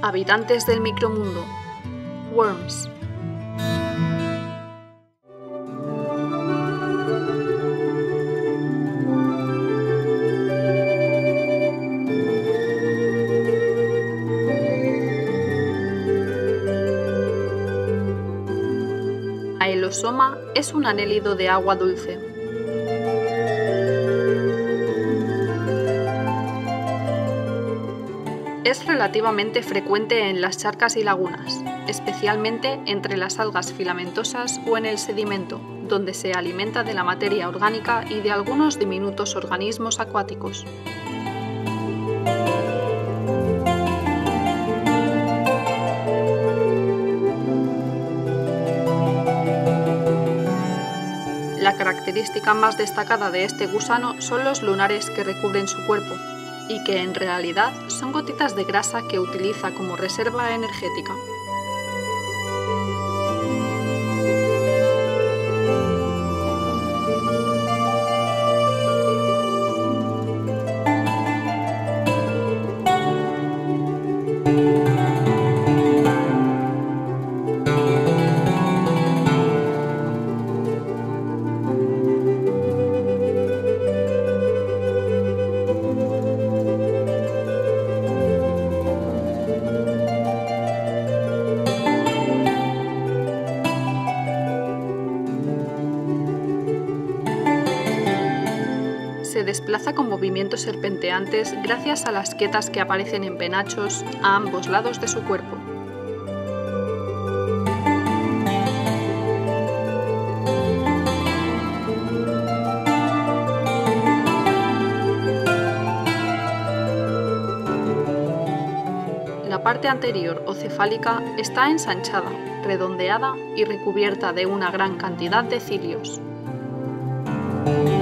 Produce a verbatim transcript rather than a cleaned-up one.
Habitantes del micromundo. Worms. Aelosoma es un anélido de agua dulce. Es relativamente frecuente en las charcas y lagunas, especialmente entre las algas filamentosas o en el sedimento, donde se alimenta de la materia orgánica y de algunos diminutos organismos acuáticos. La característica más destacada de este gusano son los lunares que recubren su cuerpo, y que en realidad son gotitas de grasa que utiliza como reserva energética. Se desplaza con movimientos serpenteantes gracias a las quetas que aparecen en penachos a ambos lados de su cuerpo. La parte anterior o cefálica está ensanchada, redondeada y recubierta de una gran cantidad de cilios.